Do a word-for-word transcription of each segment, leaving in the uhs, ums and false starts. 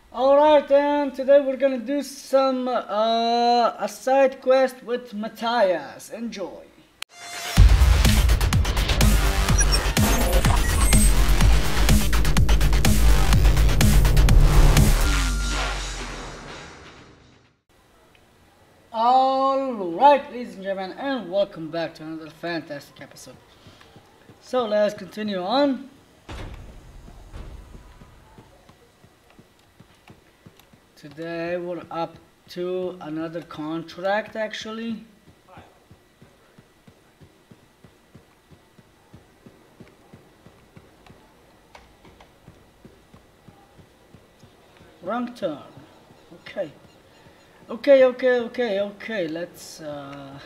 Alright, and today we're gonna do some uh, a side quest with Matthias. Enjoy. Alright, ladies and gentlemen, and welcome back to another fantastic episode. So let's continue on. Today we're up to another contract actually. Wrong turn. Okay. Okay, okay, okay, okay, let's uh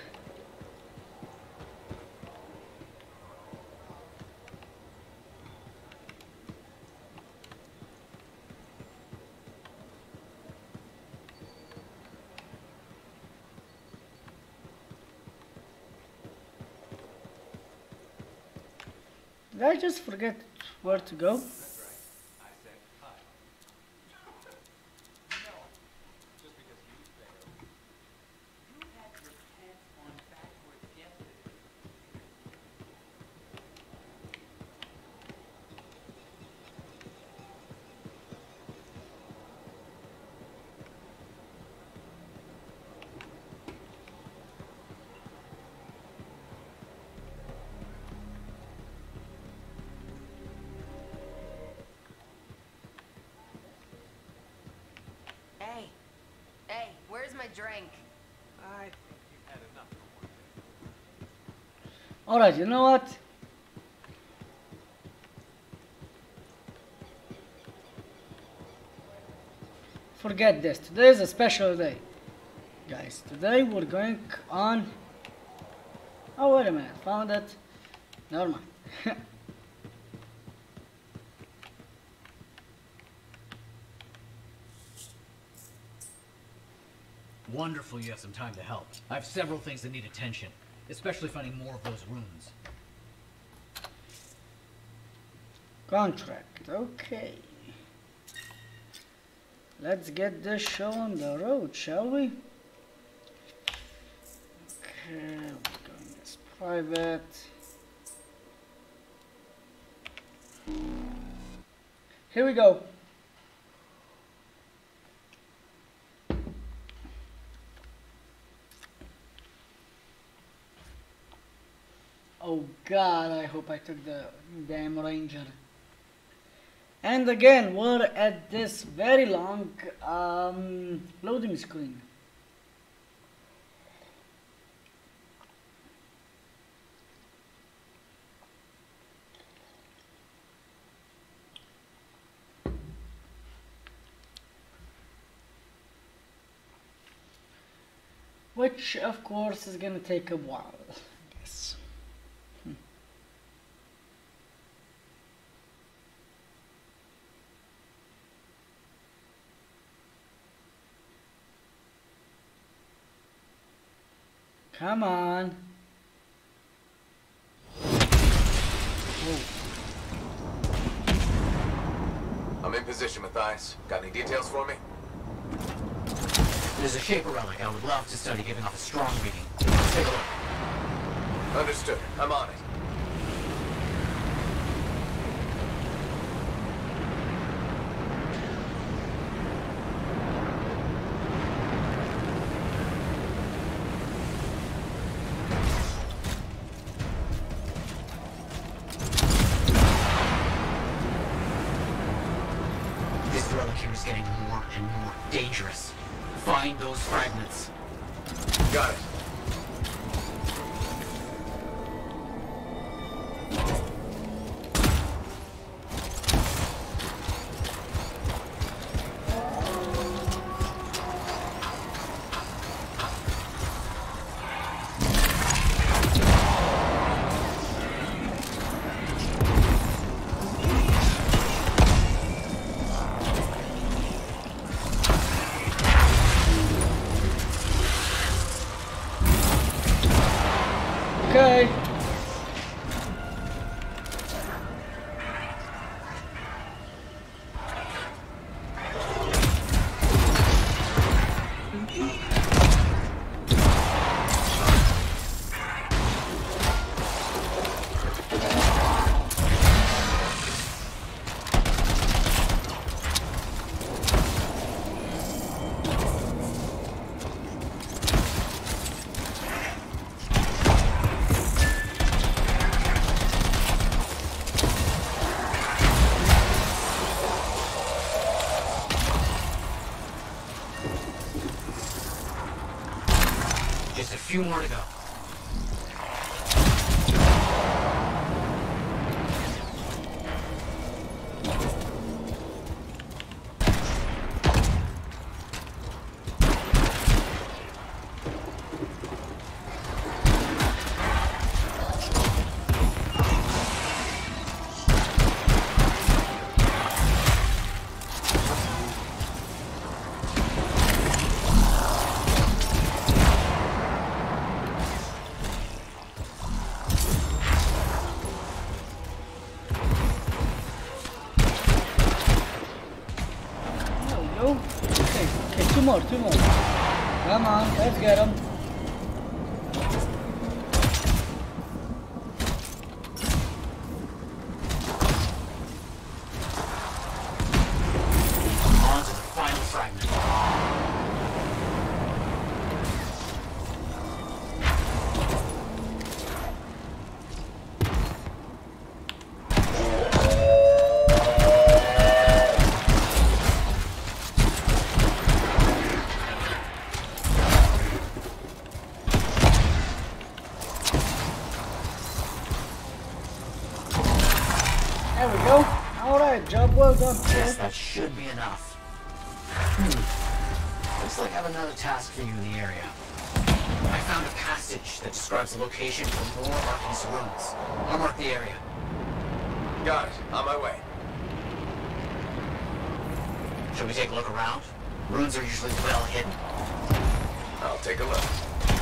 did I just forget where to go? Hey, hey, where's my drink? I think you've had enough for one day. Alright, you know what? Forget this. Today is a special day. Guys, today we're going on... Oh, wait a minute. Found it. Never mind. Wonderful you have some time to help. I have several things that need attention, especially finding more of those runes. Contract. Okay. Let's get this show on the road, shall we? Okay, we're going as private. Here we go. Oh god, I hope I took the damn ranger. And again, we're at this very long um, loading screen. Which, of course, is gonna take a while, I guess. Hmm. Come on. Oh. I'm in position, Matthias. Got any details for me? There's a shaper relic I would love to study giving off a strong reading. Let's take a look. Understood. I'm on it. This relic here is getting more and more dangerous. Find those fragments. Got it. Okay. Just a few more to go. Okay, okay, two more, two more. Come on, let's get them. On to the final fragment. There we go. Alright, job well done. Yes, that should be enough. Hmm. Looks like I have another task for you in the area. I found a passage that describes the location for more Arcanist ruins. I'll mark the area. Got it. On my way. Should we take a look around? Ruins are usually well hidden. I'll take a look.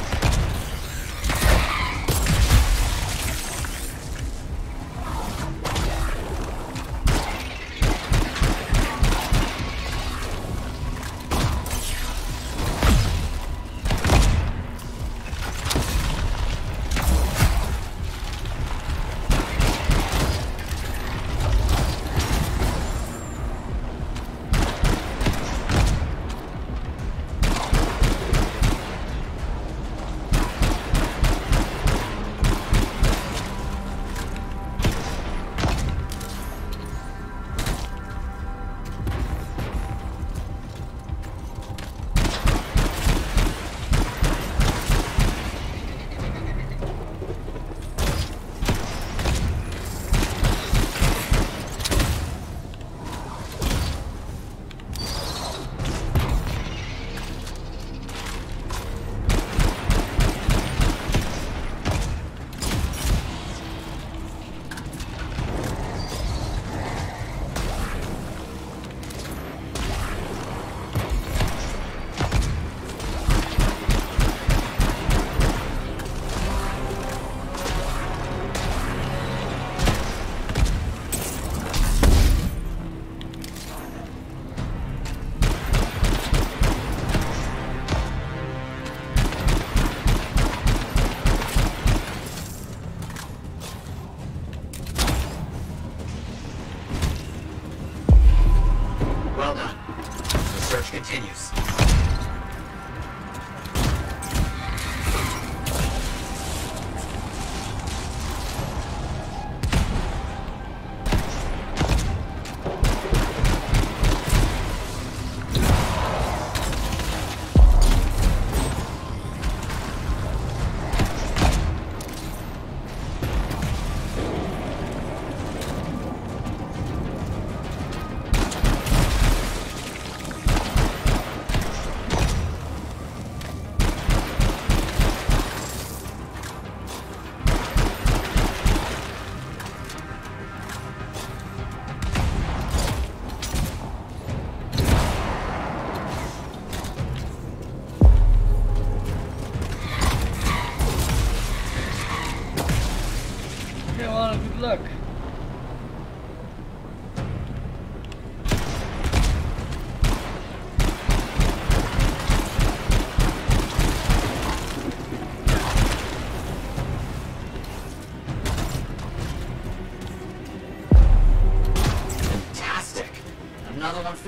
Well done. The search continues.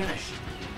finished.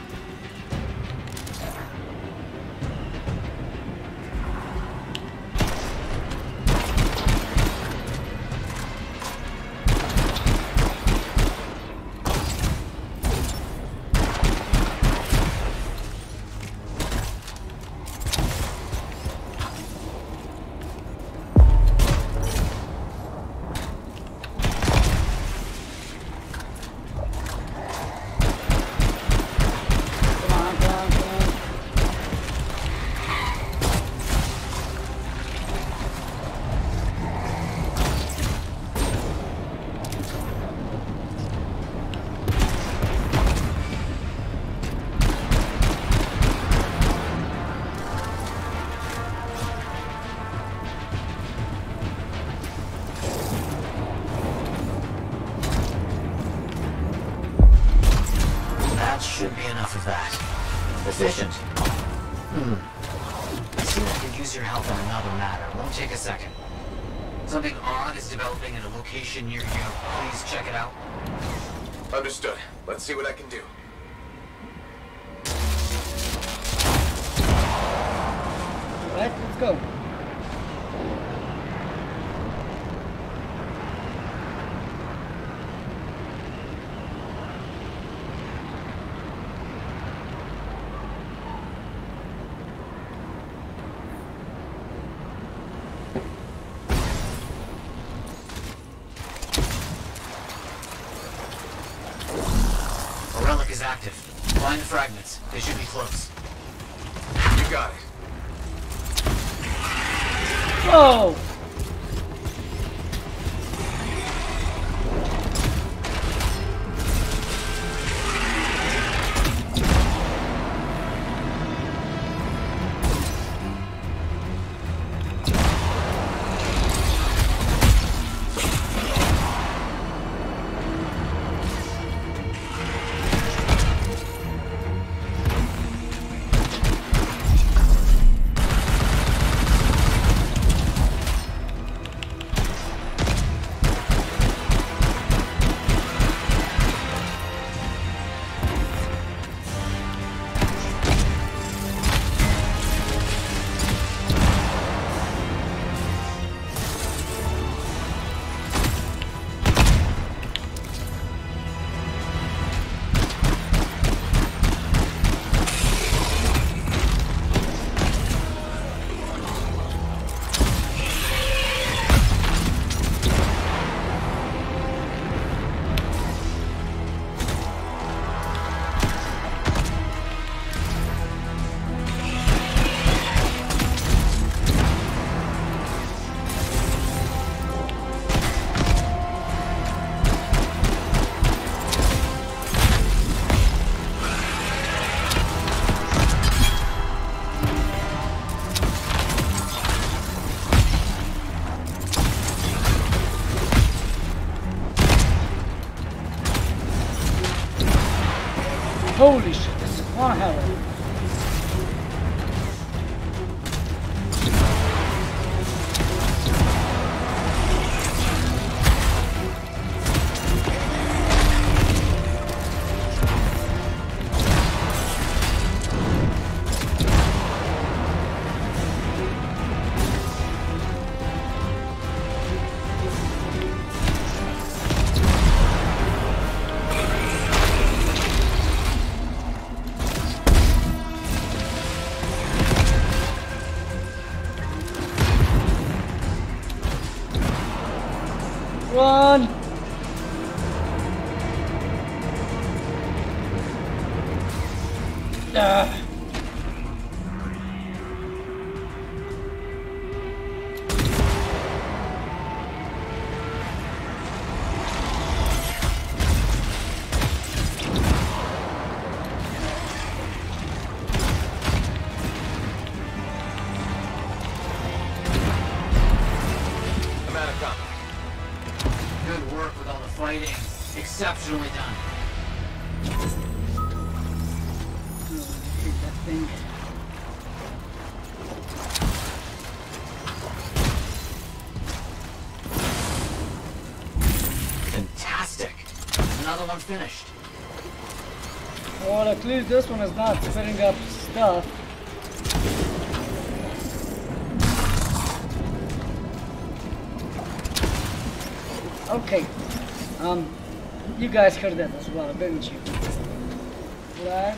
Should be enough of that. Efficient. Hmm. I see I could use your help on another matter. Won't take a second. Something odd is developing at a location near you. Please check it out. Understood. Let's see what I can do. Alright, let's go. Is active. Find the fragments. They should be close. You got it. Whoa! Holy shit, this is one hell. Run! Ah. I'm out of combat. Good work with all the fighting. Exceptionally done. Hit that thing. Fantastic. Another one finished. Or at least this one is not spitting up stuff. Okay. Um, you guys heard that as well, didn't you? Right?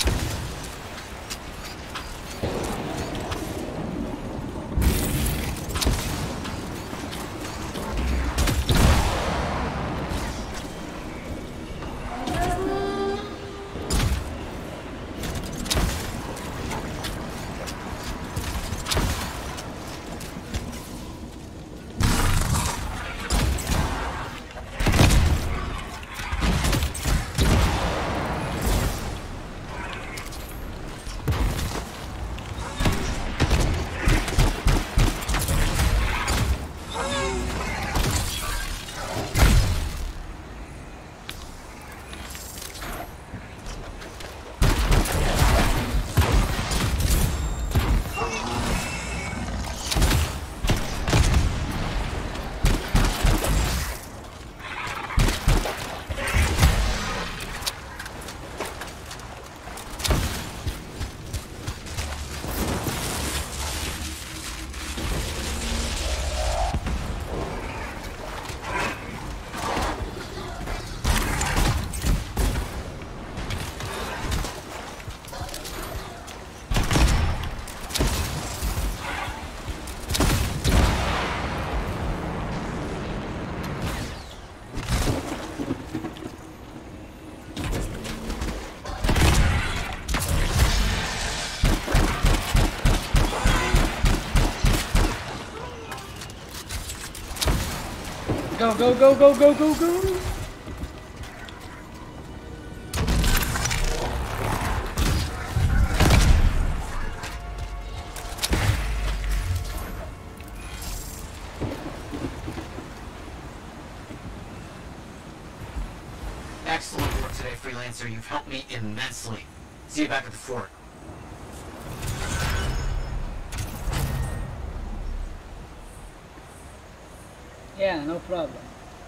Go, go, go, go, go, go, go! Excellent work today, Freelancer. You've helped me immensely. See you back at the fort. Yeah, no problem.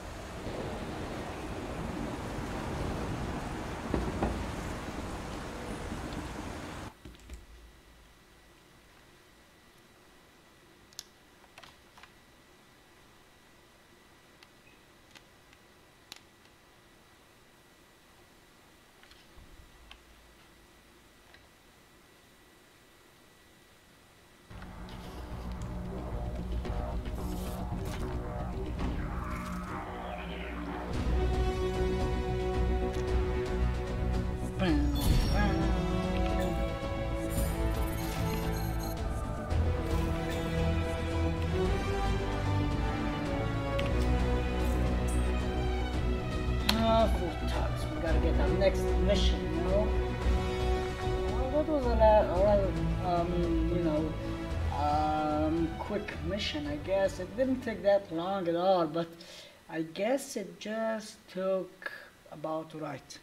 We gotta get our next mission, you know? Well, that was a rather, um, you know, um, quick mission, I guess. It didn't take that long at all, but I guess it just took about right.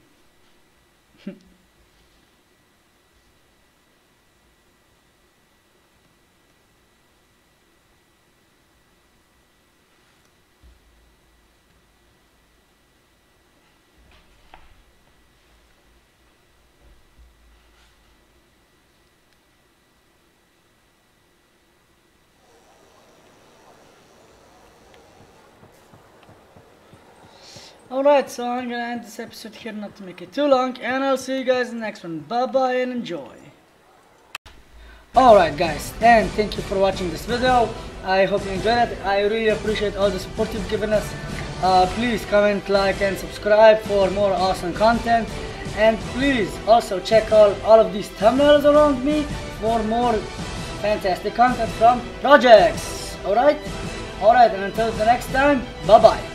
Alright, so I'm gonna end this episode here not to make it too long, and I'll see you guys in the next one. Bye bye and enjoy. Alright guys, and thank you for watching this video. I hope you enjoyed it. I really appreciate all the support you've given us. Uh, please comment, like and subscribe for more awesome content. And please also check out all of these thumbnails around me for more fantastic content from projects. Alright? Alright, and until the next time, bye bye.